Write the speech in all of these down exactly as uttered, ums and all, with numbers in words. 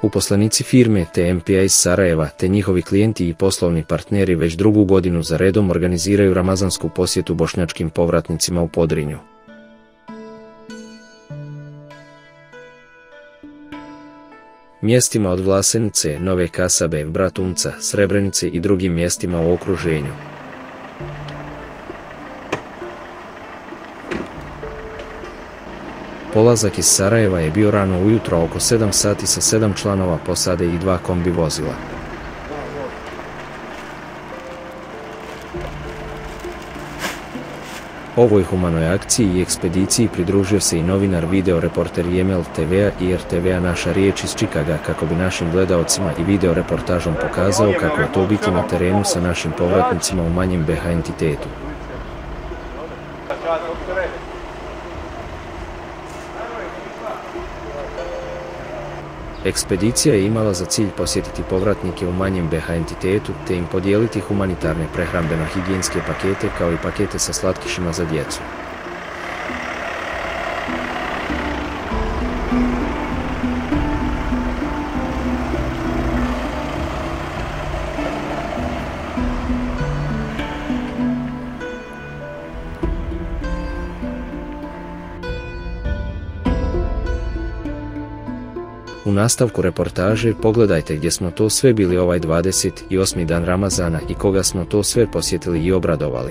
Uposlenici firme T M P A iz Sarajeva te njihovi klijenti i poslovni partneri već drugu godinu za redom organiziraju ramazansku posjetu bošnjačkim povratnicima u Podrinju. Mjestima od Vlasenice, Nove Kasabe, Bratunca, Srebrenice i drugim mjestima u okruženju. Polazak iz Sarajeva je bio rano ujutro oko sedam sati sa sedam članova posade i dva kombi vozila. Ovoj humanoj akciji i ekspediciji pridružio se i novinar videoreporter Y M L T V-a i R T V-a Naša riječ iz Čikaga kako bi našim gledaocima i videoreportažom pokazao kako je to biti na terenu sa našim povratnicima u manjem B H entitetu. Ekspedicija je imala za cilj posjetiti povratnike u manjem B H entitetu te im podijeliti humanitarne prehrambeno-higijenske pakete kao i pakete sa slatkišima za djecu. U nastavku reportaže pogledajte gdje smo to sve bili ovaj dvadeset osmi dan Ramazana i koga smo to sve posjetili i obradovali.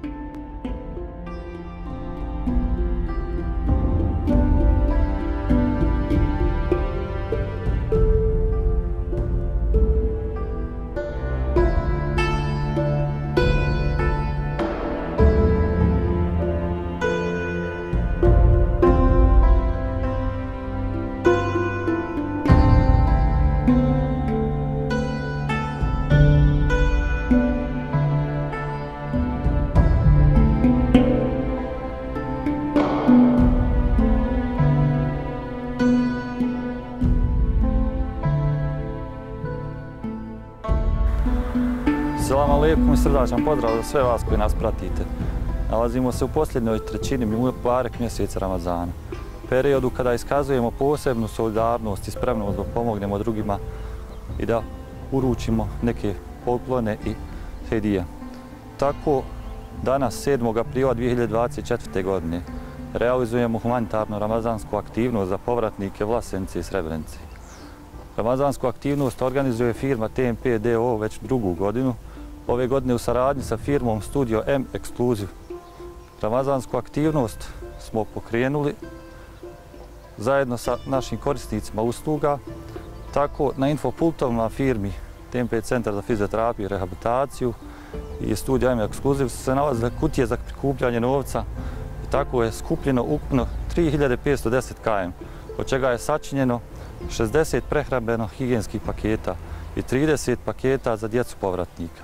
Selam alejkum i srdačan pozdrav za sve vas koji nas pratite. Nalazimo se u posljednjoj trećini Mubarek mjeseca Ramazana, periodu kada iskazujemo posebnu solidarnost i spremnost da pomognemo drugima i da uručimo neke poklone i hedije. Tako, danas sedmog aprila dvije hiljade dvadeset četvrte. godine realizujemo humanitarnu ramazansku aktivnost za povratnike Vlasenice i Srebrenice. Ramazansku aktivnost organizuje firma T M P D O O već drugu godinu, ove godine u saradnji sa firmom Studio M Exclusive. Ramazansku aktivnost smo pokrenuli zajedno sa našim korisnicima usluga. Tako na infopultovima firmi T M P Centar za fizioterapiju i rehabilitaciju i Studio M Exclusive se nalaze kutije za prikupljanje novca i tako je skupljeno ukupno tri hiljade petsto deset kilograma, od čega je sačinjeno šezdeset prehrambeno-higijenskih paketa i trideset paketa za djecu povratnika.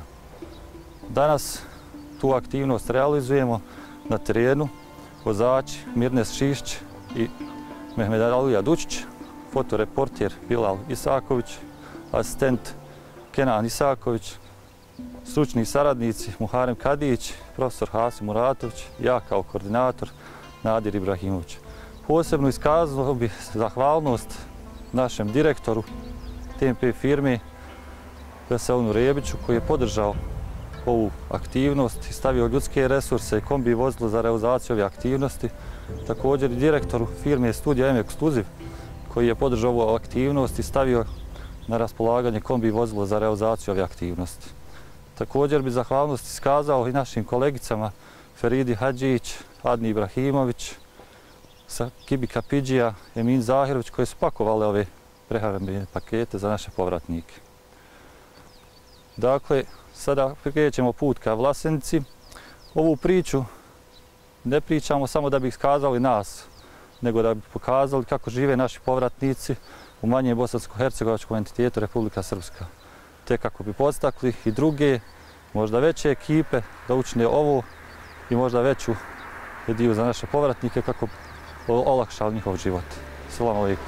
Danas tu aktivnost realizujemo na terenu vozač Mirnes Šišć i Mehmed Alija Dučić, fotoreporter Bilal Isaković, asistent Kenan Isaković, stručni saradnici Muharem Kadić, profesor Hasim Muratović, ja kao koordinator Nadir Ibrahimović. Posebno iskazao bih zahvalnost našem direktoru T M P firme Veselinu Rebiću koji je podržao ovu aktivnost i stavio ljudske resurse i kombi vozilo za realizaciju ove aktivnosti. Također i direktoru firme Studio M Exclusive koji je podržao ovu aktivnost i stavio na raspolaganje kombi vozilo za realizaciju ove aktivnosti. Također bi zahvalnost iskazao i našim kolegicama Feridi Hadžić, Adni Ibrahimović, Kibi Kapidžija, Emin Zahirović koji su pakovali ove prehrambene pakete za naše povratnike. Dakle, sada krećemo put ka Vlasenici. Ovu priču ne pričamo samo da bi iskazali nas, nego da bi pokazali kako žive naši povratnici u manjem bosansko-hercegovačkom entitetu Republika Srpska. Te kako bi podstakli i druge, možda veće ekipe da učine ovo i možda veću hediju za naše povratnike kako bi olakšali njihov život. Selam alejkum.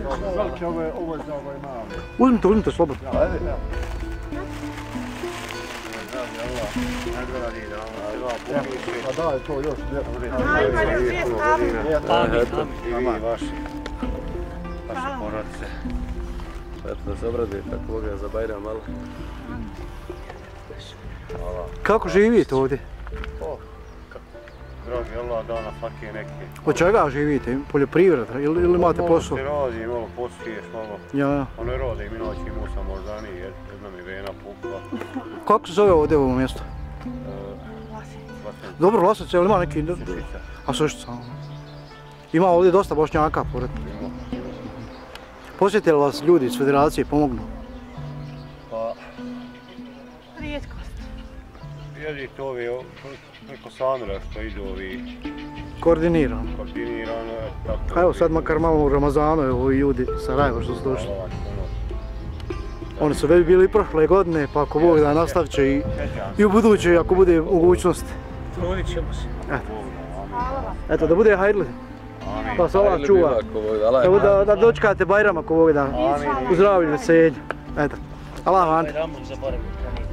Veliki, ovo je za ovaj mali. Uzmite, uzmite, slobodno. Pa daj to još. Ajmo, još je stavljeno. I vi vaši. Vaše porodice. Eto da se obraduje tako Boga za Bajram malo. Kako živite ovdje? O, kako? Dragi Allah da na svake neke. Od čega živite? Poljoprivreda ili, ili imate posao? Malo se radi, malo posliješ, malo. Ja, ja. Ono je rode i mi noći imao sam moždani, jedna mi vena pukla. Kako se zove ovdje ovo mjesto? Vlasen. Dobro, Vlasac, jel ima neki... Sušica. A Sušica. Ima ovdje dosta Bošnjaka, pored. Posjete li vas ljudi iz federacije pomognu? Pa, Rijetkost. jedite ovi preko Samira što idu ovi Koordinirano. koordinirano. tako A evo da sad idu. makar malo u Ramazanu, evo ovi ljudi iz Sarajeva što su došli. Hvala, puno. Oni su već bili i prošle godine, pa ako Bog da nastavit će i, i u buduće ako bude mogućnost. Trudit ćemo se. Eto, da bude hajrli. Pa se Allah čuva. Evo da, da dočekate Bajram ako Bog da. U zdravlju, veselju. Eto. Allah vam. Bajramom zaboravim.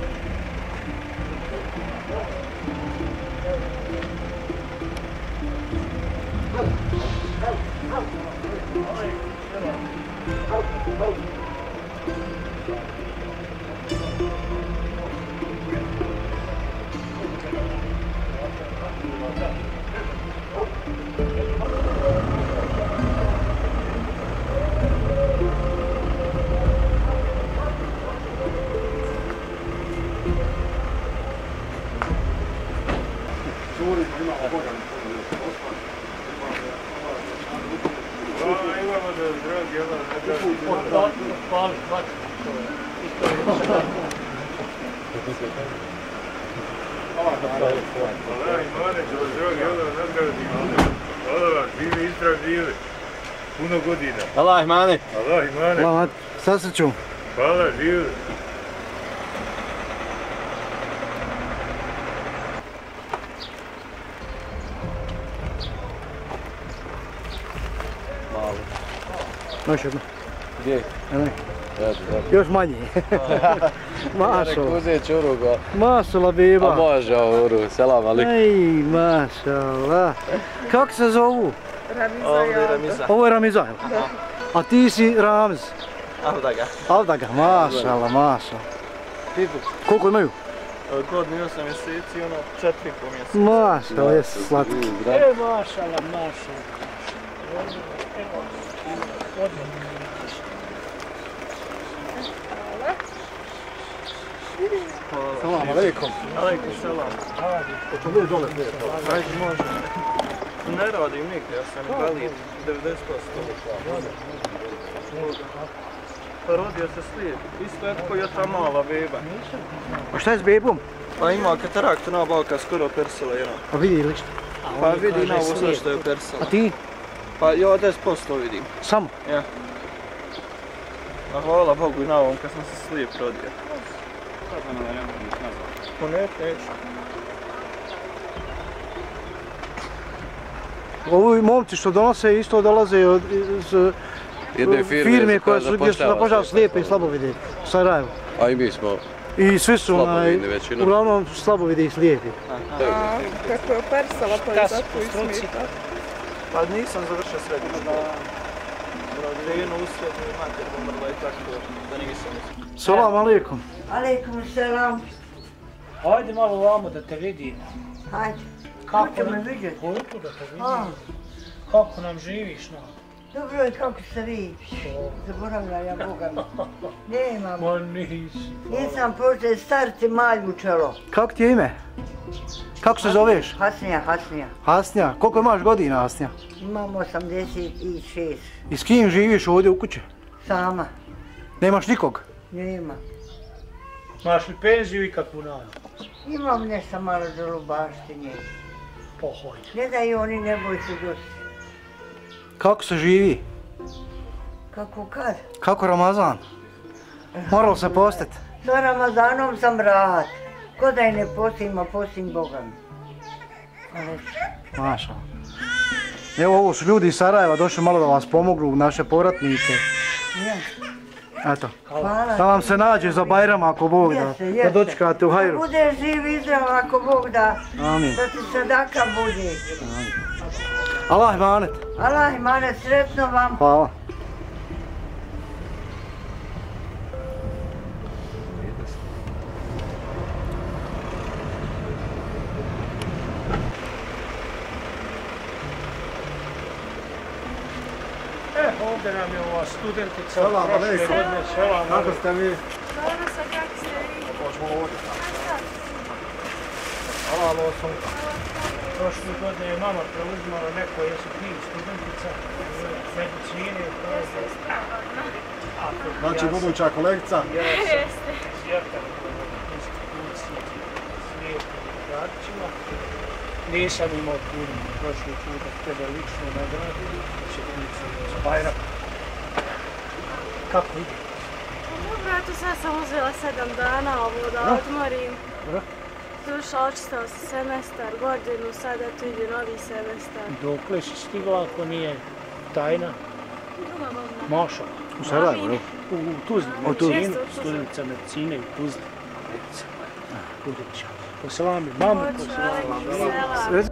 Puno godina. Allah imane. Allah imane. Allah, sa srećom. Hvala, živjeli. Malo. Još jedno. Gdje? Evo, Eto, dobro. još manje. Mašala. Kuze čuruga. Mašala A beba. može ovoru, selam alik. Ej, mašala. Kako se zovu? Ramiza je Ramiza. Ovo je Ramiza. A ti si Ramiz. Aldaga. Aldaga, mašala, mašala. Koliko imaju? Godinu i osam mjeseci, ono četiri i pol mjeseca. Mašala, jesu slatki. E, mašala, mašala. Salam alaikum. Alejkum selam. Ajde, može. Ne radim nigdje, ja sam invalid, devedeset posto. Pa rodio se slijep, isto je tako je ta mala beba. A šta je s bebom? Pa ima kataraktu na oka, skoro persila jedna. Pa vidi li što? Pa vidi na ovo sve što je persila. A ti? Pa ja deset posto vidim. Samo? Ja. A hvala Bogu i na ovom kad sam se slijep rodio. Pa ne, neću. Ovi momci što donose isto dolaze od iz Jedne firme, firme koje su gdje su zapošljava zapošljava se. slijepe i slabovide u Sarajevu. A i mi smo. I svi su onaj, Slabovidni većinom. uglavnom slabovide i slijepi. A kako je persala pa je zato i smita. Pa nisam završio srednju školu. Rodinu usrednju i mater pomrla i tako da nisam uspio. Salam alaikum. Alejkum selam. Hajde malo vamo da te vidim. Hajde. Kako Hoće me nam- vidjeti? Hoću da te vidim. A, Kako nam živiš, no? dobro je kako se vi. Zaboravila ja Boga mi. Nemam. Ma nisi. Nisam počeo starci malju čelo. Kako ti je ime? Kako se zoveš? Hasnija, Hasnija. Hasnja. Koliko imaš godina, Hasnja? Imam osamdeset šest. I s kim živiš ovdje u kući? Sama. Nemaš nikog? Nema. Maš li penziju i kakvu nadu? Imam nešto malo za lubaštinje. Pohoj. Ne da i oni ne boj se dosti. Kako se živi? Kako kad? Kako Ramazan? Moralo se postit. Za Ramazanom sam rahat. Ko da i ne postim, a postim Boga mi. Ali Maša. Evo, ovo su ljudi iz Sarajeva došli malo da vas pomognu, naše povratnike. Eto, da vam se nađe za Bajram ako Bog da, da dočekate u hajru. Da bude živ i zdrav ako Bog da, Amin. da ti sadaka bude. Allah imanet. Allah imanet, sretno vam. Hvala. Ovdje nam je ova studentica. Salam alejkum. Kako ste mi? Dobro sam, kako ste vi? Počemo ovdje. Hvala sam. Prošle godine je mama preuzmala neko, jesu ti studentica medicine. Znači buduća kolegica? Jeste. Sjetan institucije svijetu Radićima. Nisam imao puno prošli puta tebe lično nagradili. Za Bajram. Kako ide? Dobro, eto sad sam uzela sedam dana ovo da odmorim. Duša, očistao se semestar, godinu, sad eto ide novi semestar. Dokle si stigla ako nije tajna? Druga godina. Maša. U Sarajevu, ne? U Tuzli, U Tuzli. medicinu, studentica medicine u Tuzli. Buduća. Poselami mamu, poselami.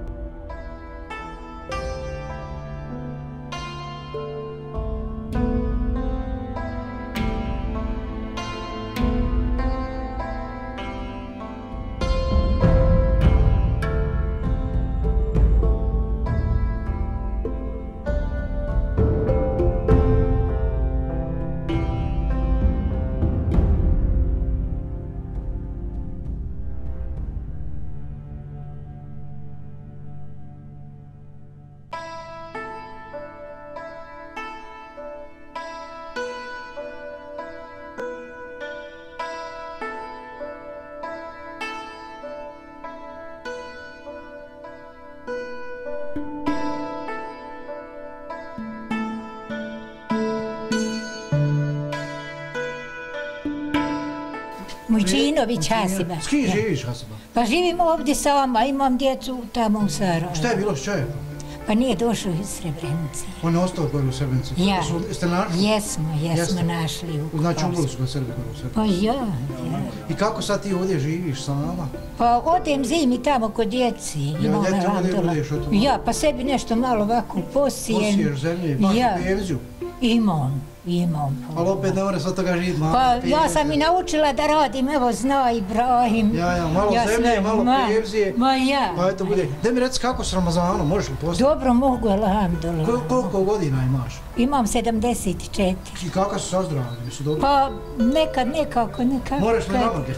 Mujčinović Hasiba. S kim živiš, Hasiba? Pa živim ovdje sama, imam djecu tamo u Sarajevu. Šta je bilo s čovjekom? Pa nije došao iz Srebrenice. On je ostao gore u Srebrenici? Ja. Jeste našli? Jesmo, jesmo našli u Znači umrli su ga Srbi gore u Srebrenici? Pa ja, ja. I kako sad ti ovdje živiš sama? Pa odem zimi tamo kod djeci. Ja, ljeti ovdje budeš o tom? Ja, pa sebi nešto malo ovako posijem. Posiješ zemlje, imaš pevziju? Imam, imam. Ali opet ne mora sad toga živjeti malo. Pa ja sam i naučila da radim, evo zna Ibrahim. Ja, ja, malo zemlje, malo pevzije. Ma ja. Pa eto bude. Daj mi reci kako s Ramazanom, možeš li postati? Dobro mogu, alhamdulillah. Koliko godina imaš? Imam sedamdeset četiri. I kako su sazdravljeni, su dobro? Pa nekad nekako, nekako. Moraš li namage?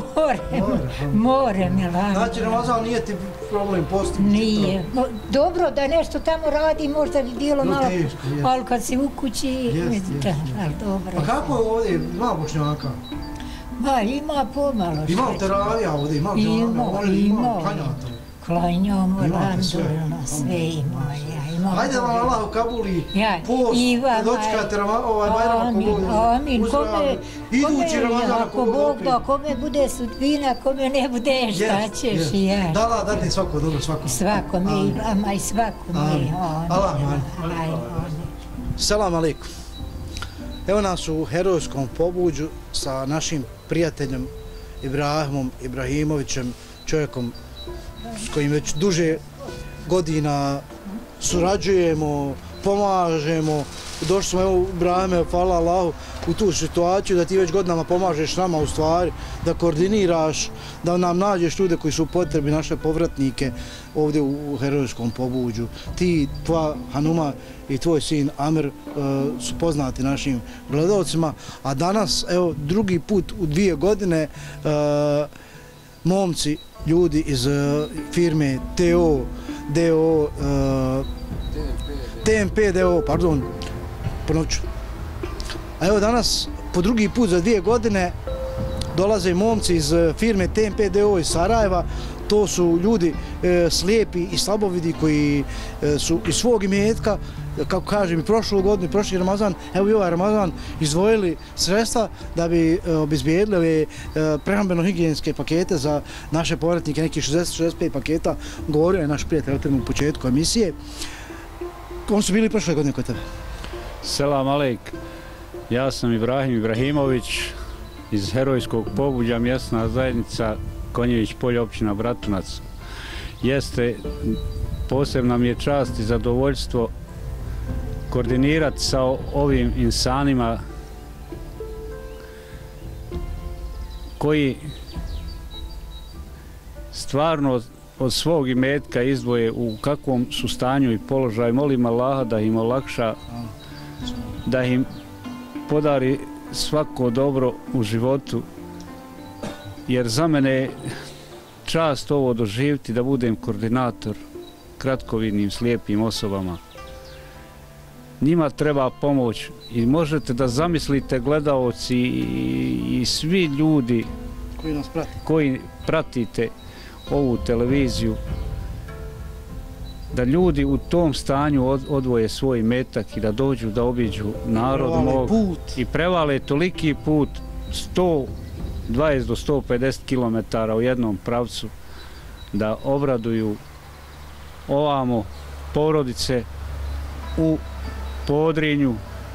Morem, morem, alhamdulillah. Znači Ramazan nije ti problem postiti? Nije. Dobro da nešto tamo radi, možda bi bilo malo, ali kad si u kući, ali dobro. Pa kako je ovdje, ima Bošnjaka? Ba, ima pomalo. Ima teravija ovdje, ima džamija, ima klanjata. Klanjamo, alhamdulillah, sve ima. Hajde vam Allah u Kabuli post, da dočekate ovaj Bajram ako Bog da. Amin, kome, idući Ramazan ako Bog da. Kome bude sudbina, kome ne bude, šta ćeš i ja. Da, da, dati svako dobro, svako. Svako mi, i vama i svako mi. Allah, amin. Salam alaikum. Evo nas u herojskom pobuđu sa našim prijateljem Ibrahimom Ibrahimovićem, čovjekom s kojim već duže godina surađujemo, pomažemo. Došli smo, evo, Ibrahime, hvala Allahu, u tu situaciju da ti već godinama pomažeš nama u stvari, da koordiniraš, da nam nađeš ljude koji su potrebi, naše povratnike ovdje u herojskom pobuđu. Ti, tvoja Hanuma i tvoj sin Amir uh, su poznati našim gledalcima, a danas, evo, drugi put u dvije godine uh, momci, ljudi iz uh, firme T O, D O, uh, T M P D O, pardon, ponovit ću. A evo danas, po drugi put za dvije godine, dolaze momci iz firme T M P D O iz Sarajeva. To su ljudi e, slijepi i slabovidi koji e, su iz svog imetka, kako kažem, i prošlu godinu, i prošli Ramazan, evo i ovaj Ramazan, izdvojili sredstva da bi e, obezbijedili ove e, prehrambeno-higijenske pakete za naše povratnike, nekih šezdeset do šezdeset pet paketa, govorio je naš prijatelj u početku emisije. Kom su bili prošle godine kod tebe? Selam alejk. Ja sam Ibrahim Ibrahimović iz Herojskog Pobuđa, mjesna zajednica Konjević polje, općina Bratunac. Jeste, posebna mi je čast i zadovoljstvo koordinirati sa ovim insanima koji stvarno od svog imetka izdvoje u kakvom su stanju i položaju. Molim Allaha da im olakša, da im podari svako dobro u životu, jer za mene je čast ovo doživjeti da budem koordinator kratkovidnim slijepim osobama. Njima treba pomoć i možete da zamislite, gledaoci i, i svi ljudi koji nas prate, koji pratite ovu televiziju, da ljudi u tom stanju odvoje svoj metak i da dođu da obiđu narod mog i prevale toliki put, sto dvadeset do sto pedeset kilometara u jednom pravcu, da obraduju ovamo porodice u Podrinju.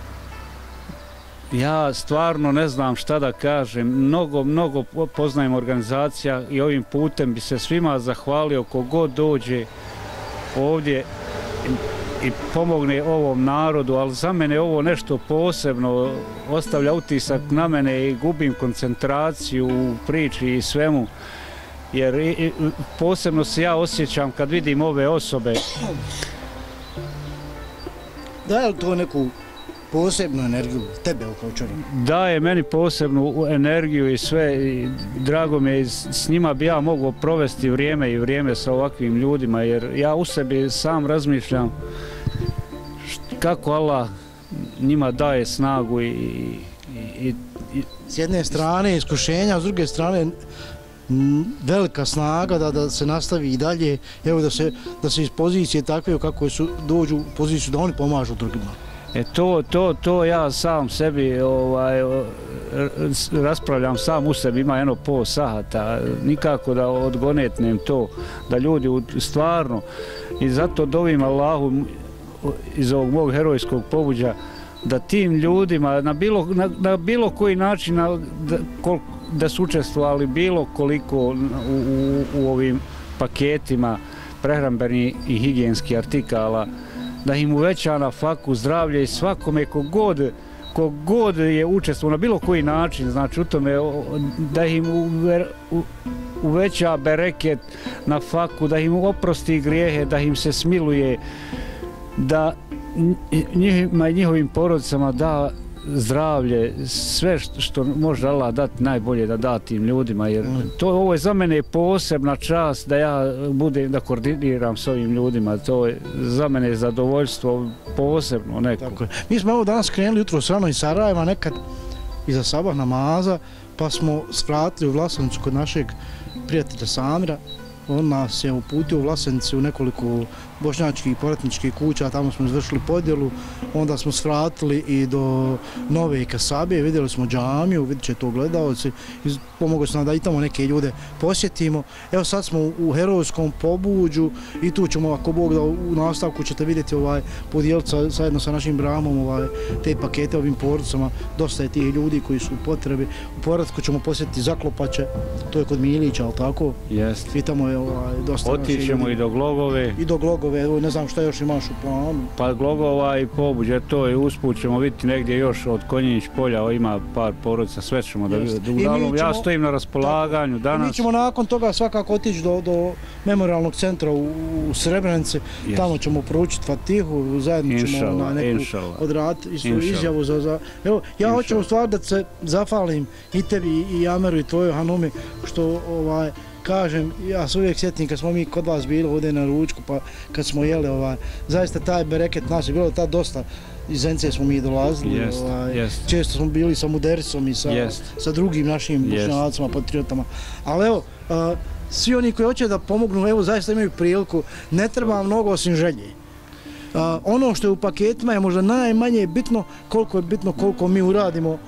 Ja stvarno ne znam šta da kažem, mnogo, mnogo poznajem organizacija i ovim putem bi se svima zahvalio kogod dođe ovdje i pomogne ovom narodu, ali za mene ovo nešto posebno, ostavlja utisak na mene i gubim koncentraciju u priči i svemu, jer i, i, posebno se ja osjećam kad vidim ove osobe. Daje li to neku posebnu energiju tebe kao čovjek? Daje meni posebnu energiju i sve, i drago mi je, s njima bi ja mogao provesti vrijeme i vrijeme sa ovakvim ljudima, jer ja u sebi sam razmišljam kako Allah njima daje snagu i, i, i s jedne strane iskušenja, a s druge strane velika snaga da, da se nastavi i dalje, evo da se, da se iz pozicije takve kako su dođu u poziciju da oni pomažu drugima. E to, to, to ja sam sebi ovaj, raspravljam sam u sebi, ima jedno pol sahata, nikako da odgonetnem to, da ljudi stvarno, i zato dovim Allahu iz ovog mog herojskog pobuđa, da tim ljudima na bilo, na, na bilo koji način na, da, kol, da su učestvovali bilo koliko u, u, u ovim paketima prehrambenih i higijenskih artikala, da im uveća na faku zdravlje i svakome kogod, kogod je učestvovao na bilo koji način, znači u tome da im uve, u, uveća bereket na faku, da im oprosti grijehe, da im se smiluje, da njihima i njihovim porodicama da zdravlje, sve što može Allah dati najbolje da da tim ljudima, jer to, ovo je za mene posebna čast da ja budem, da koordiniram s ovim ljudima, to je za mene zadovoljstvo posebno neko. Tako je. Mi smo evo danas krenuli jutro s rano iz Sarajeva, nekad iza sabah namaza, pa smo svratili u Vlasenicu kod našeg prijatelja Samira. On nas je uputio u Vlasenici u nekoliko bošnjačkih i povratničkih kuća, tamo smo izvršili podjelu, onda smo svratili i do Nove Kasabije, vidjeli smo džamiju, vidjet će to gledaoci, pomogli su nam da i tamo neke ljude posjetimo. Evo sad smo u Herojskom Pobuđu i tu ćemo, ako Bog da u nastavku ćete vidjeti ovaj, podijeliti zajedno sa našim Bramom ovaj, te pakete ovim porodicama, dosta je tih ljudi koji su u potrebi. U Poratku ćemo posjetiti Zaklopače, to je kod Milića, ali tako? Jest. I tamo je ovaj, dosta otićemo i do Glogove. I do Glogove, evo, ne znam šta još imaš u planu. Pa Glogova i Pobuđe, to je usput ćemo vidjeti negdje još od Konjić polja, ima par porodica, sve ćemo da vidimo. Ja stojim na raspolaganju danas. Mi ćemo nakon toga svakako otići do, do memorialnog centra u, u Srebrenici, yes. Tamo ćemo proučiti Fatihu, zajedno ćemo inšala, na neku odraditi izjavu za... za evo, ja inšala. Hoću u stvari da se zahvalim i tebi i Ameru i tvojoj Hanumi, što ovaj, kažem, ja se uvijek sjetim kad smo mi kod vas bili ovdje na ručku, pa kad smo jeli, ovaj, zaista taj bereket naš je bilo tad dosta. Iz Zence smo mi dolazili, yes, ovaj, yes. često smo bili sa Mudericom i sa, yes. sa drugim našim bošnjacima, yes. patriotama. Ali evo, uh, svi oni koji hoće da pomognu, evo zaista imaju priliku, ne treba mnogo osim želje. Uh, ono što je u paketima je možda najmanje bitno, koliko je bitno koliko mi uradimo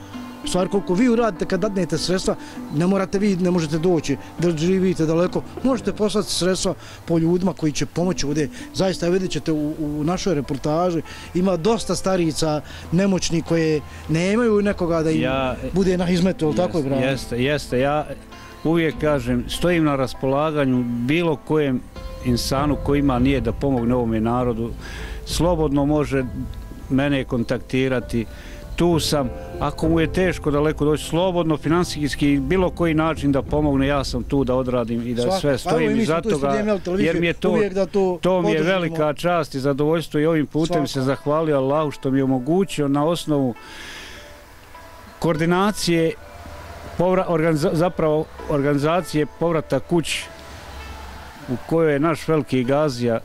U stvari koliko vi uradite kad dadnete sredstva, ne morate vi, ne možete doći da živite daleko, možete poslati sredstva po ljudima koji će pomoći ovdje. Zaista vidjet ćete u, u našoj reportaži, ima dosta starica, nemoćni koje nemaju nekoga da im ja, bude na hizmetu, ali tako je, bravo? Jeste, jeste. Ja uvijek kažem, stojim na raspolaganju bilo kojem insanu koji ima nije da pomogne ovome narodu, slobodno može mene kontaktirati, tu sam, ako mu je teško daleko doći, slobodno, finansijski, bilo koji način da pomogne, ja sam tu da odradim i da Svaka. sve stojim iza toga, jer mi je to, to, to mi je velika čast i zadovoljstvo i ovim putem Svaka. se zahvalio Allahu što mi je omogućio na osnovu koordinacije, povra, organiza, zapravo organizacije Povrata kući, u kojoj je naš veliki Gazija,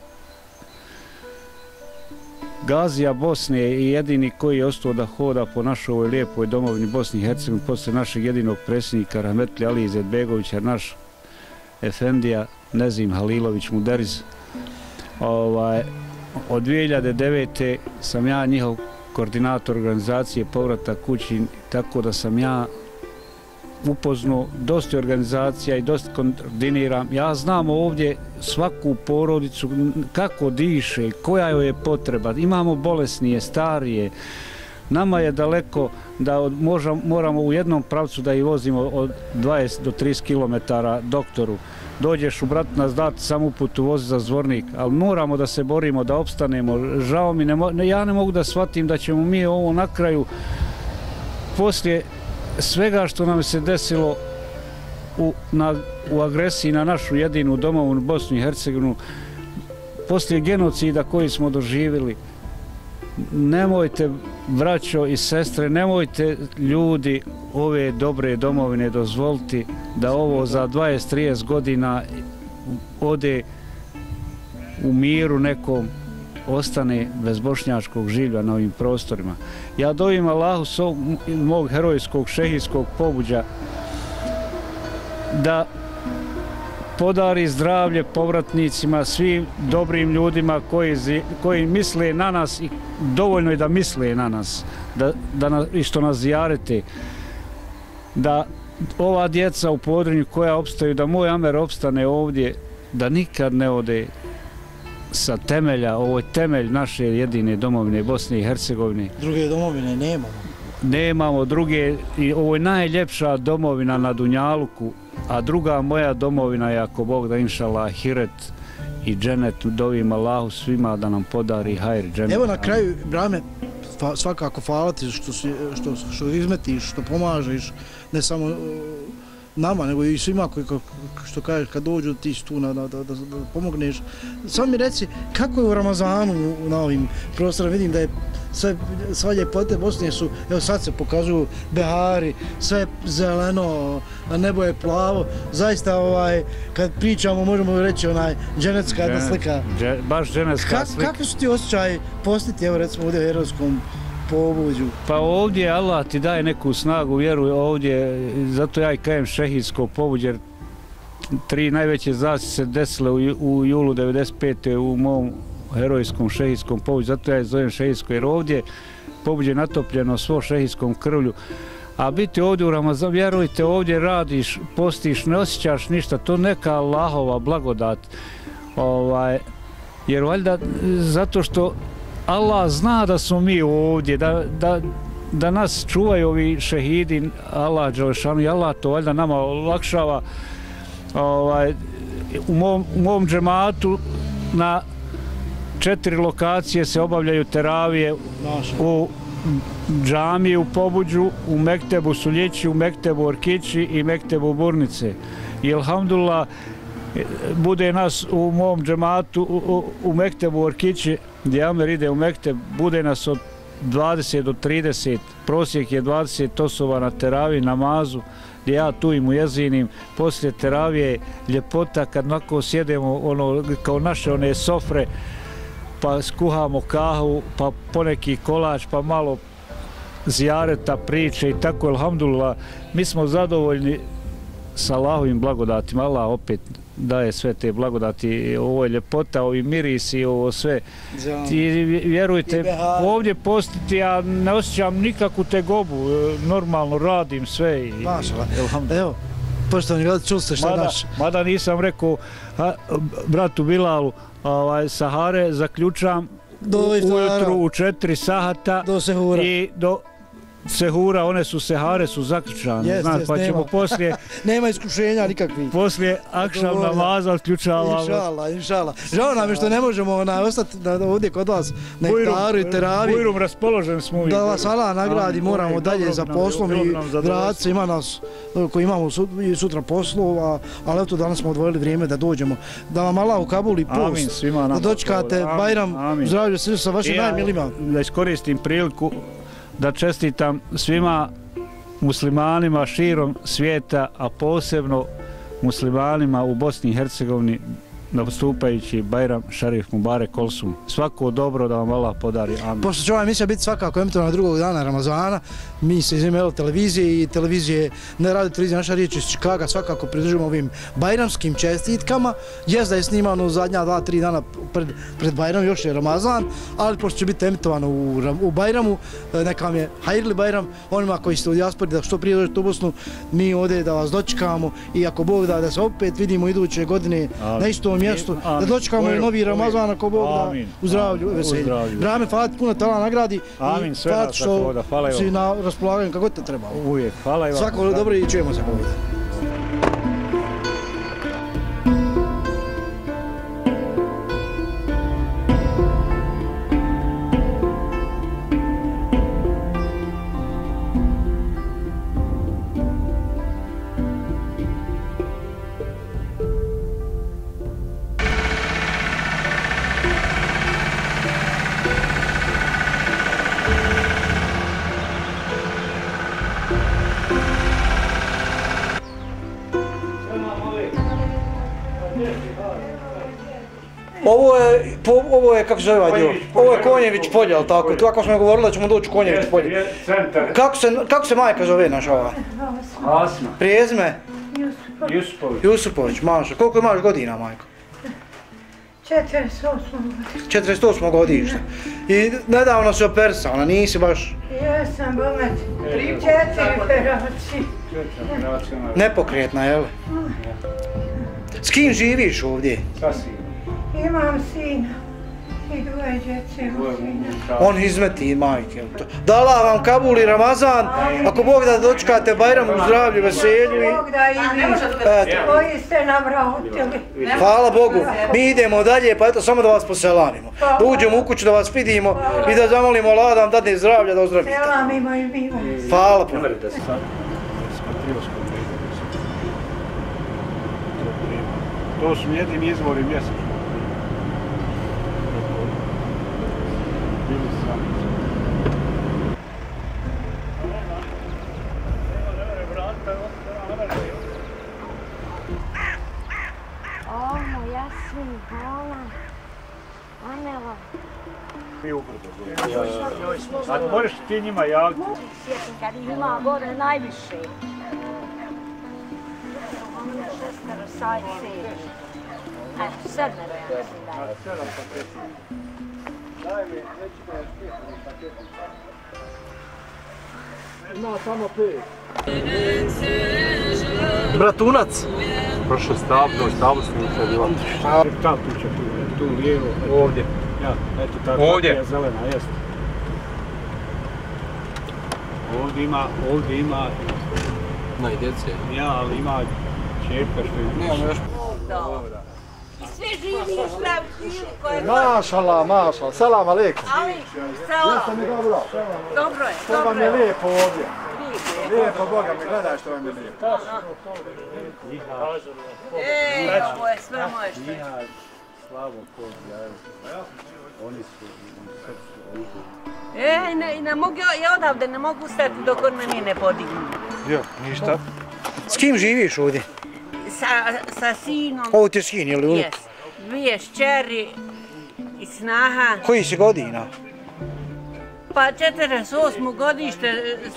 Gazija Bosne i jedini koji je ostao da hoda po našoj ovoj lijepoj domovini Bosni i Hercegovini posle našeg jedinog predsjednika Rahmetli Ali Izetbegovića, naš efendija Nezim Halilović Muderiz. Ovaj, od dvije hiljade devete. sam ja njihov koordinator organizacije Povrata kući, tako da sam ja upoznao dosta organizacija i dosta koordiniram. Ja znam ovdje svaku porodicu kako diše, koja joj je potreba. Imamo bolesnije, starije. Nama je daleko da od, možem, moramo u jednom pravcu da ih vozimo od dvadeset do trideset kilometara doktoru. Dođeš u Bratunac dati samo uputu, vozi za Zvornik, ali moramo da se borimo, da opstanemo. Žao mi, ne, ja ne mogu da shvatim da ćemo mi ovo na kraju poslije svega što nam se desilo u, na, u agresiji na našu jedinu domovinu Bosnu i Hercegovinu, poslije genocida koji smo doživjeli, nemojte, braćo i sestre, nemojte ljudi ove dobre domovine dozvoliti da ovo za dvadeset do trideset godina ode u miru nekom, ostane bez bošnjačkog življa na ovim prostorima. Ja dovim Allahu so, mog herojskog šehijskog pobuđa da podari zdravlje povratnicima, svim dobrim ljudima koji, koji misle na nas i dovoljno je da misle na nas, da, da na, i što nas zijarete, da ova djeca u Podrinju koja opstaju, da moj Amer opstane ovdje, da nikad ne ode sa temelja, ovo je temelj naše jedine domovine Bosne i Hercegovine. Druge domovine nemamo. Nemamo druge, i ovo je najljepša domovina na Dunjaluku, a druga moja domovina je, ako Bog da, inšallah, Hiret i dženet, dovim Allahu svima da nam podari hajr dženet. Evo na kraju, Brame, svakako hvala ti što, si, što, što izmetiš, što pomažeš, ne samo nama, nego i svima koji, što kažeš, kad dođu ti tu da, da, da, da pomogneš. Samo mi reci, kako je u Ramazanu na ovim prostorima? Vidim da je sve, sva ljepote Bosne su, evo sad se pokazuju behari, sve zeleno, a nebo je plavo. Zaista, ovaj, kad pričamo, možemo reći onaj dženecka jedna slika. Dže, baš dženecka Ka, slika. Kakvi su ti osjećaj postiti, evo recimo ovdje u herojskom pobuđu? Pa ovdje Allah ti daje neku snagu, vjeruj ovdje, zato ja i kajem šehijsko pobuđe, jer tri najveće zasi se desile u, u julu devedeset pete u mom herojskom šehijskom pobuđu, zato ja je zovem šehijsko, jer ovdje pobuđe natopljeno svo šehijskom krvlju. A biti ovdje u Ramazan, vjerujte, ovdje radiš, postiš, ne osjećaš ništa, to neka Allahova blagodat. Ovaj, jer valjda zato što Allah zna da smo mi ovdje, da, da, da nas čuvaju ovi šehidi, Allah Đelešanu, i Allah to valjda nama olakšava. Ovaj, u, mom, u mom džematu na četiri lokacije se obavljaju teravije, u džamiji u Pobuđu, u Mektebu Suljići, u Mektebu Orkići i Mektebu Burnice. I alhamdulillah, bude nas u mom džematu, u, u, u Mektebu Orkići, gdje Amer ide u Mekteb, bude nas od dvadeset do trideset, prosjek je dvadeset osoba na teraviji, namazu, gdje ja tu im ujezinim. Poslije teravije ljepota kad onako sjedemo ono, kao naše one sofre, pa skuhamo kahu, pa poneki kolač, pa malo zijareta, priče i tako, alhamdulillah, mi smo zadovoljni sa Allahovim blagodatima. Allah opet daje sve te blagodati, ovo je ljepota, ovi mirisi, ovo sve. I vjerujte, ovdje postiti, ja ne osjećam nikakvu tegobu, normalno radim sve. Mašala, evo, poštovani gledati, čuli ste šta daš? Mada nisam rekao bratu Bilalu, Sahare zaključam ujutru u četiri sahata i do sehura, one su sehare su zaključane, znaš, pa ćemo poslije... Nema iskušenja nikakvih. Poslije akšam namaza odključavamo. Inšala, inšala. Žao nam je što ne možemo ostati ovdje kod vas na iftaru i teravi. Bujrum raspoložen smo uvijek. Da vas Allah nagradi, moramo dalje za poslom i vratci, ima nas koji imamo sutra poslova, ali eto danas smo odvojili vrijeme da dođemo. Da vam Allah ukabuli post, da dočekate Bajram, zdravlje sreće sa vašim najmilijima. Da iskoristim priliku da čestitam svima muslimanima širom svijeta, a posebno muslimanima u Bosni i Hercegovini nastupajući Bajram Šarif Mubarek Kolsum. Svako dobro da vam Allah podari. Amin. Pošto će ova emisija biti svakako emitovana drugog dana Ramazana, mi se iz ime televizije i televizije, ne radio televizija Naša riječ iz Čikaga, svakako pridružimo ovim bajramskim čestitkama. Jest da je snimano zadnja dva, tri dana pred, pred Bajram, još je Ramazan, ali pošto će biti emitovano u, u Bajramu, neka vam je hajrli Bajram, onima koji ste u dijaspori da što prije dođete u Bosnu, mi ovdje da vas dočekamo i ako Bog da, da se opet vidimo iduće godine Amin. Na istom mjestu, da dočekamo i novi Ramazan ako Bog da u zdravlju i veselju. Brame, hvala ti puno, tala nagradi Amin, sve nas tako da, hvala si na raspolaganju kako te treba. Uvijek, hvala i vam. Svako dobro i čujemo se ovdje. Ovo je, po, ovo je, kako se zove ovaj dio? Ovo je Konjević polje, ali tako? Kako smo govorili da ćemo doći u Konjević polje. Kako se, kako se majka zove naša ova? Asma. Prijezme? Jusupović. Jusupović, maša. Koliko imaš godina, majko? četrdeset osmo godište. četrdeset osmo godište. I nedavno si operisana, nisi baš... Jesam, bomet. Četiri operacije. Nepokretna, jel? S kim živiš ovdje? Sa sinom. Imam sina i dvoje djece u sina. On izmeti majke. Dala vam Kabul i Ramazan, ako Bog da dočekate Bajram u zdravlju, veselju i... Bog da i vi, koji ste nam vratili. Hvala Bogu, mi idemo dalje, pa eto samo da vas poselanimo. Da uđemo u kuću, da vas vidimo i da zamolimo Allah da vam dadne zdravlja, da ozdravite. Selamimo i mi vas. Hvala puno. To su jedini izvori mjesečno. Ono, Jasmin, Ana, Anela. Mi ubrzo. A možeš ti njima javiti? Sjetim kad ih ima gore najviše. Šestero, saj, sedem. Eto, sedmero ja mislim da je. Sedam paketi. Daj mi, nećemo još pijeti paketi. Ima samo pet. Bratunac? Prošle stavno, stavno snimče je bila. Ta tuča tu, tu lijevo. Ovdje. Ja, eto tako. Ovdje? Je zelena, jest. Ovdje ima, ovdje ima... Ima i djece. Ja, ali ima čepka što je... Nemamo još... I sve živi i zdravi koje... Mašala, mašala, selam aleikum. Alejkum, selam. Jeste mi dobro? Dobro je, Što dobro vam je je. lijepo ovdje? Lijepo, Boga mi, gledaj što vam je lijepo. Ej, ovo je sve moje što je. Slavo Kozlja, oni su... Ej, ne, ne mogu, ja odavde ne mogu stati dok on meni ne podignu. Jo, ništa. S kim živiš ovdje? Sa, sa sinom. Ovo ti je sin, je li unuk? Jes. Dvije šćeri i snaha. Koji si godina? Pa četrdeset osmo godište,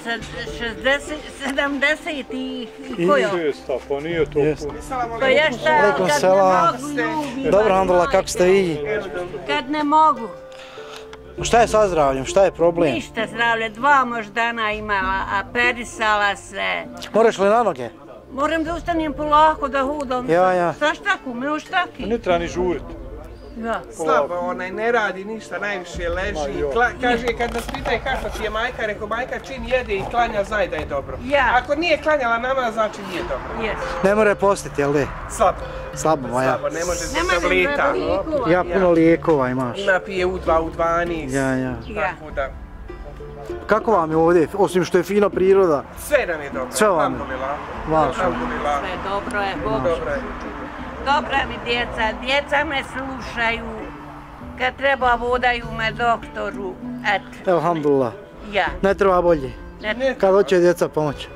sedamdeset i kojo? šesta, pa nije to puno. Pa je šta, kad ne mogu ljubim. Dobro, Andala, kako ste vi? Kad ne mogu. Šta je sa zdravljem, šta je problem? Ništa zdravlje, dva moždana imala, a perisala se. Moraš li na noge? Moram da ustanem polako, da hudam. Ja, ja. Sa štaku, me u štaki. Ne treba ni žurit. Ja. Slabo onaj, ne radi ništa, najviše leži. Kla, kaže, kad nas pitaju kako ti je majka, rekao majka čim jede i klanja, znaj da je dobro. Ja. Ako nije klanjala nama, znači nije dobro. Yes. Ne more postiti, jel ne? Slabo. Slabo, Maja. Slabo, ne može se tableta. Ja puno lijekova imaš. Ima pije u dva, u dvanaest. Ja, ja. Tako da. Kako vam je ovdje, osim što je fina priroda? Sve nam je dobro. Sve vam je. Vaša. Sve dobro je, Bog. Dobro je. Dobra mi djeca, djeca me slušaju. Kad treba vodaju me doktoru, eto. Elhamdulillah. Ja. Ne treba bolje. Ne. Kad hoće djeca pomoći.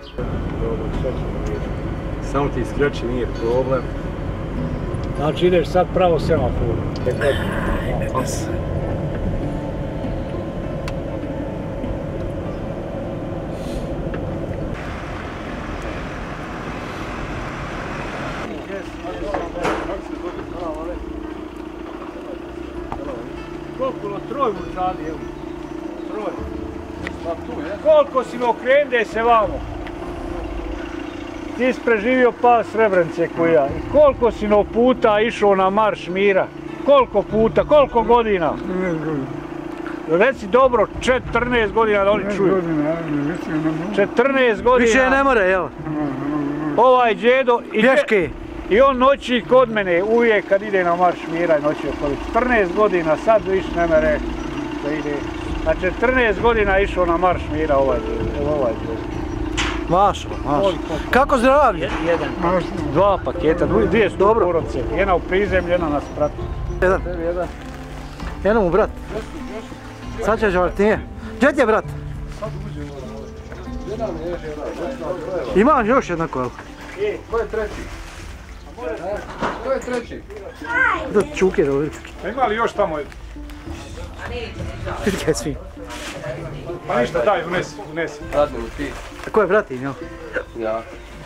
Samo ti isključi, nije problem. Znači ideš sad pravo semafor. Koliko troj mučadi, evo. Troj. Koliko si me okrende se vamo? Ti si preživio pas Srebrenice koji ja. I koliko si no puta išao na marš mira? Koliko puta? Koliko godina? Reci dobro, četrnaest godina da oni čuju. četrnaest godina. Više ne more, jel? Ovaj djedo... Pješke. I on noći kod mene, uvijek kad ide na marš mira i noći okoli. četrnaest godina, sad više ne mere da ide. Na četrnaest godina išao na marš mira ovaj djedo. Ovaj djedo. Mašo, mašo. Kako zdravlje? Jedan. Dva paketa, dvije su porodce. Jedna u prizemlju, jedna na spratu. Jedan. Jedan mu brat. Sad ćeš vrtnije. Gdje ti je brat? Imaš još jednako, jel? E, ko je treći? Ko je treći? Da čuke da vidite. Ima li još tamo? Vidite kaj svi. Pa ništa, daj, unesi, unesi. Radimo ti. A ko je brat im, jel? Ja.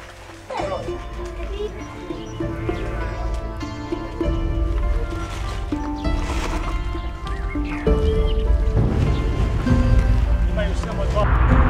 Imaju samo dva.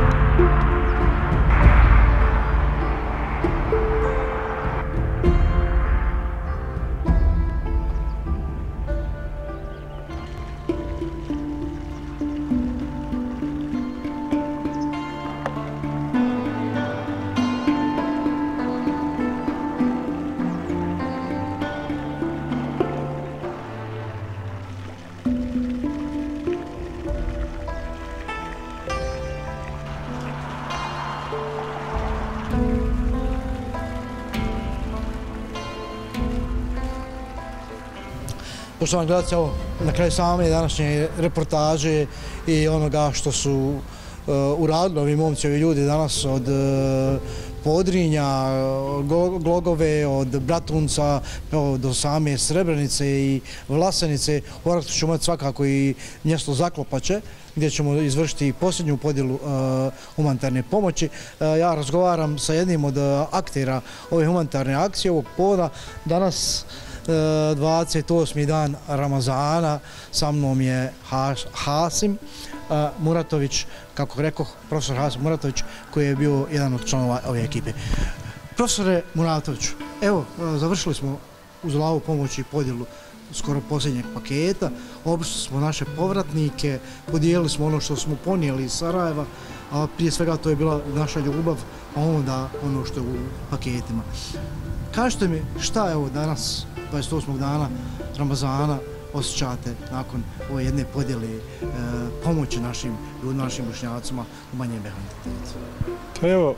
Poštovani gledalci, evo, na kraju same današnje reportaže i onoga što su uh, uradili ovi momci, ovi ljudi danas od uh, Podrinja, Glogove, od Bratunca, evo, do same Srebrenice i Vlasenice. U Oraktu ćemo imati svakako i mjesto Zaklopače, gdje ćemo izvršiti posljednju podjelu uh, humanitarne pomoći. Uh, ja razgovaram sa jednim od uh, aktera ove humanitarne akcije ovog povoda. Danas dvadeset osmi dan Ramazana, sa mnom je Hasim Muratović, kako rekao, profesor Hasim Muratović, koji je bio jedan od članova ove ekipe. Profesore Muratoviću, evo, završili smo uz lavu pomoći i podjelu skoro posljednjeg paketa, obišli smo naše povratnike, podijelili smo ono što smo ponijeli iz Sarajeva, a prije svega to je bila naša ljubav, a onda ono što je u paketima. Kažete mi šta je ovo danas, dvadeset osmog dana Ramazana, osjećate nakon ove jedne podjele e, pomoći našim ljudima, našim Bošnjacima u manjem behanditetu? Pa evo,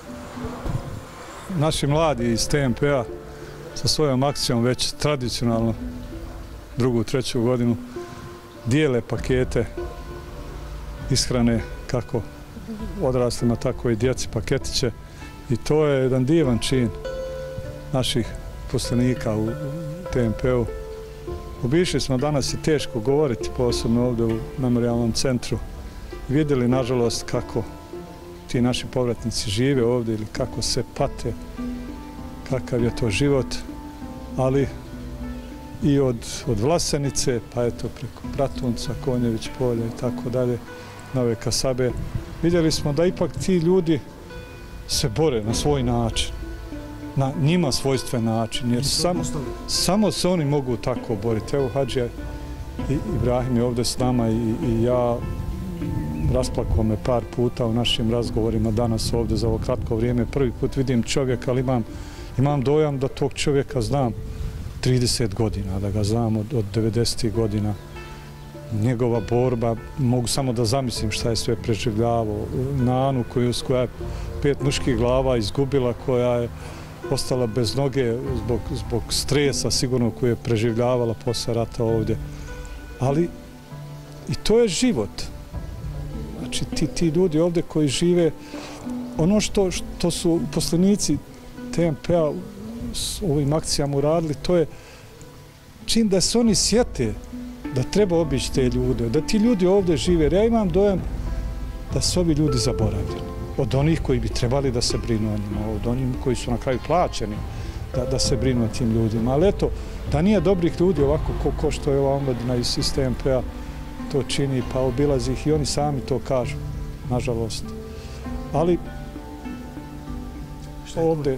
naši mladi iz T M P-a sa svojom akcijom već tradicionalno drugu, treću godinu dijele pakete ishrane kako odraslima, tako i djeci paketiće i to je jedan divan čin naših poslanika u T M P-u. Obišli smo danas i teško govoriti, posebno ovdje u memorijalnom centru, vidjeli, nažalost, kako ti naši povratnici žive ovdje ili kako se pate, kakav je to život, ali i od, od Vlasenice, pa eto preko Bratunca, Konjević polja i tako dalje, Nove Kasabe, vidjeli smo da ipak ti ljudi se bore na svoj način, na njima svojstven način, jer samo, samo se oni mogu tako boriti. Evo Hadžija i Ibrahim je ovdje s nama i, i ja rasplakao me par puta u našim razgovorima danas ovdje za ovo kratko vrijeme. Prvi put vidim čovjeka, ali imam, imam dojam da tog čovjeka znam trideset godina, da ga znam od, od devedesetih godina. Njegova borba, mogu samo da zamislim šta je sve preživljavao. Nanu koju, koja je pet muških glava izgubila, koja je ostala bez noge zbog, zbog stresa sigurno koju je preživljavala posle rata ovdje. Ali i to je život. Znači ti, ti ljudi ovdje koji žive, ono što, što su uposlenici T M P-a s ovim akcijama uradili, to je čim da se oni sjete da treba obići te ljude, da ti ljudi ovdje žive. Ja imam dojam da su ovi ljudi zaboravljeni. Od onih koji bi trebali da se brinu o njima, od onih koji su na kraju plaćeni da, da se brinu o tim ljudima. Ali eto, da nije dobrih ljudi ovako ko, ko što je ova omladina iz T M P-a to čini, pa obilazi ih i oni sami to kažu, nažalost. Ali ovdje...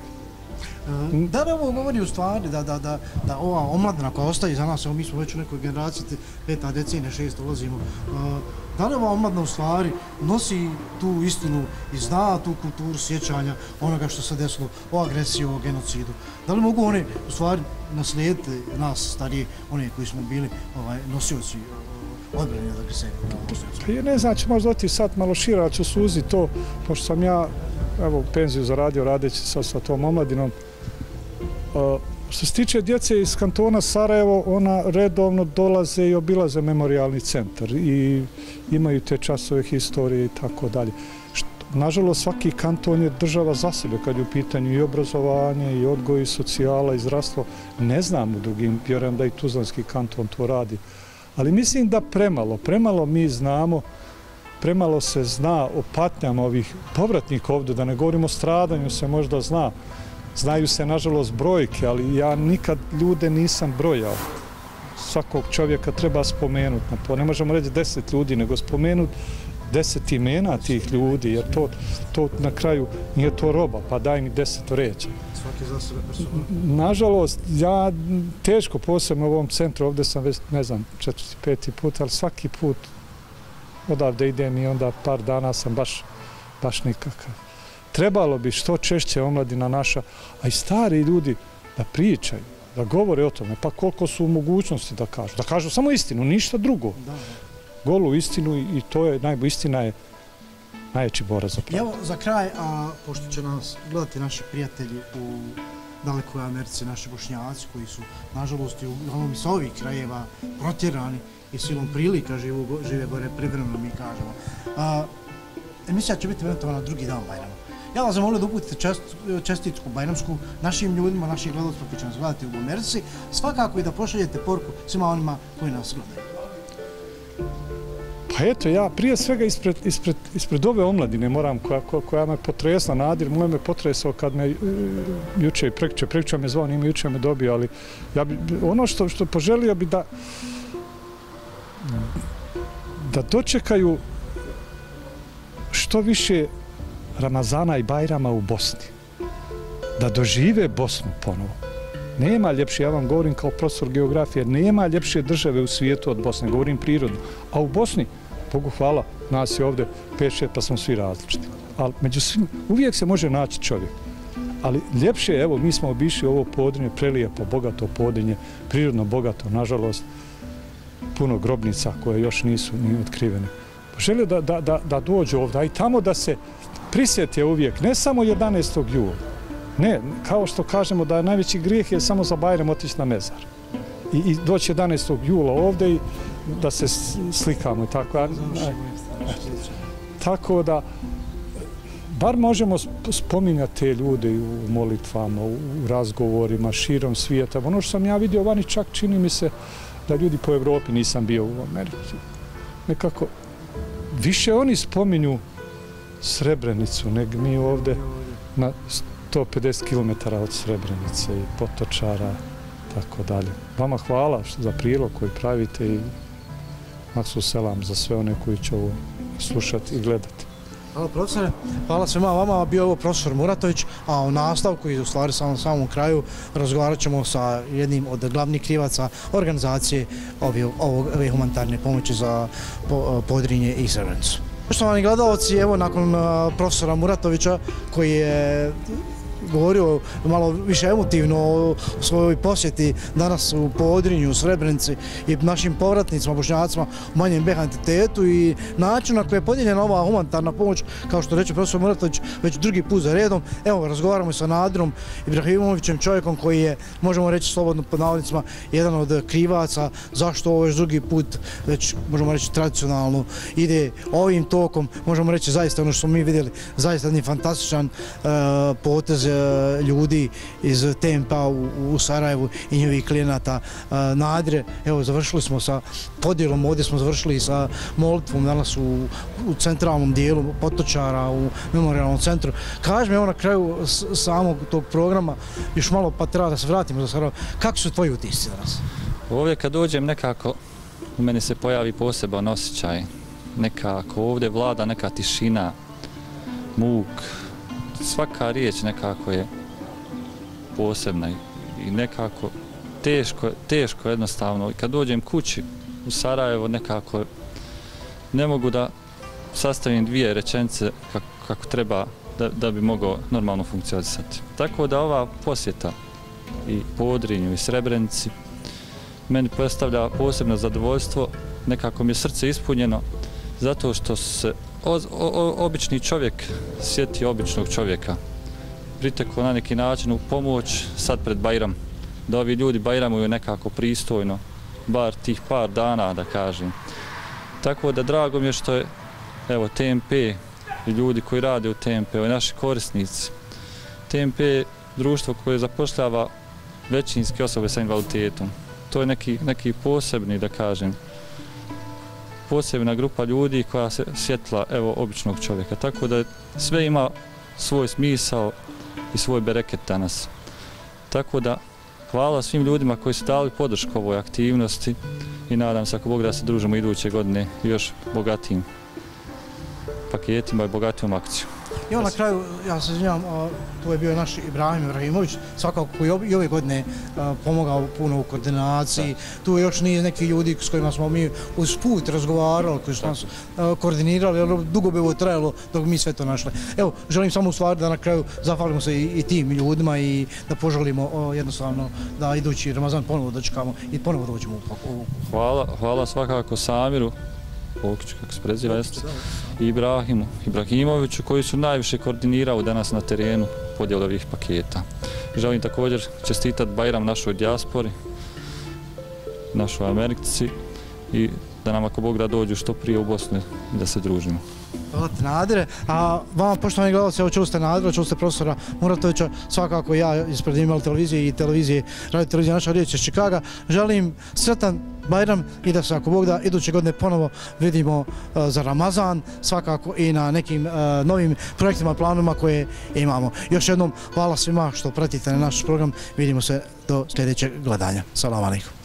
Da li ovo govori u stvari da, da, da, da ova omladina koja ostaje za nas, evo mi smo već u nekoj generaciji, peta decenija, šest ulazimo, da li ova omladina u stvari nosi tu istinu i zna tu kulturu sjećanja onoga što se desilo, o agresiji, o genocidu? Da li mogu one u stvari naslijediti nas starije, one koji smo bili ovaj, nosioci odbrane od agresije? Pa ne znači, možda oti sad malo šira, ali ću suzi to, pošto sam ja evo, penziju zaradio radeći sa, sa tom omladinom. Uh, što se tiče djece iz kantona Sarajevo, ona redovno dolaze i obilaze memorijalni centar i imaju te časove historije i tako dalje. Nažalost, svaki kanton je država za sebe kad je u pitanju i obrazovanje, i odgoj, i socijala, i zdravstvo. Ne znam u drugim, vjerujem da i Tuzlanski kanton to radi. Ali mislim da premalo, premalo mi znamo, premalo se zna o patnjama ovih povratnika ovdje, da ne govorimo o stradanju, se možda zna. Znaju se, nažalost, brojke, ali ja nikad ljude nisam brojao. Svakog čovjeka treba spomenuti. Ne možemo reći deset ljudi, nego spomenuti deset imena tih ljudi, jer to, to na kraju nije to roba, pa daj mi deset vreća. Svaki za sebe persona. Nažalost, ja teško, posebno u ovom centru, ovdje sam već, ne znam, četvrti, peti put, ali svaki put odavde idem i onda par dana sam baš, baš nikakav. Trebalo bi što češće omladina naša, a i stari ljudi da pričaju, da govore o tome, pa koliko su u mogućnosti da kažu. Da kažu samo istinu, ništa drugo. Da, da. Golu istinu i to je, najbolj istina je najveći borac za pravdu. Evo za kraj, a pošto će nas gledati naši prijatelji u dalekoj Americi, naši Bošnjaci koji su, nažalost, i uglavnom i sa ovih krajeva protjerani i silom prilika živu, žive gore privremeno, mi kažemo. A, emisija će biti emitovana drugi dan Bajrama. Ja vas zamolio da uputite čest, čestitku bajramsku našim ljudima, naših gledalstva koji će nas gledati u Americi, svakako i da pošaljete poruku svima onima koji nas gledaju. Pa eto, ja prije svega ispred, ispred, ispred ove omladine moram, koja, koja me potresla, Nadir, moje me potresao kad me juče i prekjuče, prekjuče me zvao, nima juče me dobio, ali ja bi, ono što, što poželio bi da da dočekaju što više Ramazana i Bajrama u Bosni. Da dožive Bosnu ponovo. Nema ljepše, ja vam govorim kao profesor geografije, nema ljepše države u svijetu od Bosne, govorim prirodno. A u Bosni, Bogu hvala, nas je ovdje pet šest pa smo svi različiti. Ali među svim, uvijek se može naći čovjek. Ali ljepše, evo, mi smo obišli ovo podrinje, prelijepo, bogato podrinje, prirodno bogato, nažalost, puno grobnica koje još nisu ni otkrivene. Želio da, da, da, da dođu ovdje, a i tamo da se prisjeti uvijek, ne samo jedanaestog jula. Ne, kao što kažemo da je najveći grijeh je samo za Bajram otići na mezar. I, i doći jedanaestog jula ovdje i da se slikamo i tako. A, tako da, bar možemo spominjati te ljude u molitvama, u razgovorima, širom svijeta. Ono što sam ja vidio vani, čak čini mi se da ljudi po Evropi, nisam bio u Americi. Nekako više oni spominju Srebrenicu, nego mi ovdje na sto pedeset kilometara od Srebrenice i Potočara, tako dalje. Vama hvala za prilog koji pravite i maksu selam za sve one koji će ovo slušati i gledati. Hvala profesore, hvala svima vama, bio je ovo profesor Muratović, a u nastavku i u stvari samom samom kraju razgovarat ćemo sa jednim od glavnih krivaca organizacije ove, ove humanitarne pomoći za Podrinje i Srebrenicu. Poštovani gledalci, evo nakon profesora Muratovića koji je govorio malo više emotivno o svojoj posjeti danas u Podrinju, u Srebrenici i našim povratnicima, bošnjacima u manjem B H entitetu i način na koji je podijeljena ova humanitarna pomoć, kao što reče profesor Muratović, već drugi put za redom. Evo, razgovaramo sa Nadirom Ibrahimovićem, čovjekom koji je, možemo reći slobodno pod navodnicima, jedan od krivaca zašto ovo već drugi put, već možemo reći tradicionalno, ide ovim tokom, možemo reći zaista ono što smo mi vidjeli, zaista jedan fantastičan uh, potez ljudi iz T M P-a u Sarajevu i njihovih klijenata Nadire. Evo, završili smo sa podjelom, ovdje smo završili sa molitvom danas u centralnom dijelu Potočara, u memorialnom centru. Kaži mi, evo na kraju samog tog programa, još malo pa treba da se vratimo za Sarajevo, kako su tvoji utisci danas? Ovdje kad dođem nekako, u meni se pojavi poseban osjećaj. Nekako ovdje vlada neka tišina, muk, svaka riječ nekako je posebna i nekako teško, teško jednostavno. Kad dođem kući u Sarajevo nekako ne mogu da sastavim dvije rečenice kako, kako treba da, da bi mogao normalno funkcionisati. Tako da ova posjeta i Podrinju i Srebrenici meni predstavlja posebno zadovoljstvo, nekako mi je srce ispunjeno zato što se O, o, obični čovjek sjeti običnog čovjeka. Pritekao na neki način u pomoć sad pred Bajram. Da ovi ljudi Bajramuju nekako pristojno, bar tih par dana da kažem. Tako da drago mi je što je evo, T M P i ljudi koji rade u T M P, naši korisnici. T M P je društvo koje zapošljava većinske osobe sa invaliditetom. To je neki, neki posebni, da kažem, posebna grupa ljudi koja se sjetila evo običnog čovjeka. Tako da sve ima svoj smisao i svoj bereket danas. Tako da hvala svim ljudima koji su dali podršku ovoj aktivnosti i nadam se ako Bog da se družimo iduće godine još bogatijim paketima i bogatijom akcijom. I na kraju, ja se izvinjam, tu je bio naš Ibrahim Ibrahimović, svakako koji i ove godine pomogao puno u koordinaciji. Tu je još niz nekih ljudi s kojima smo mi uz put razgovarali, koji su nas koordinirali, jer dugo bi ovo trajalo dok mi sve to našli. Evo, želim samo u stvari da na kraju zahvalimo se i tim ljudima i da poželimo jednostavno da idući Ramazan ponovo dočekamo i ponovo dođemo u... Hvala, hvala svakako Samiru Pokiću, kako se preziva, i Ibrahimu Ibrahimoviću, koji su najviše koordinirali danas na terenu podjele ovih paketa. Želim također čestitati Bajram našoj dijaspori, našoj Americi i da nam ako Bog da dođu što prije u Bosnu i da se družimo. Hvala ti, Nadire. A vama, poštovani gledalci, evo čuli ste Nadira, čuli ste profesora Muratovića, svakako ja ispred Imel televizije i televizije, radio televizije Naša riječ iz Čikaga, želim sretan Bajram i da se ako Bog da iduće godine ponovo vidimo uh, za Ramazan, svakako i na nekim uh, novim projektima i planovima koje imamo. Još jednom hvala svima što pratite na naš program, vidimo se do sljedećeg gledanja. Salam alejkum.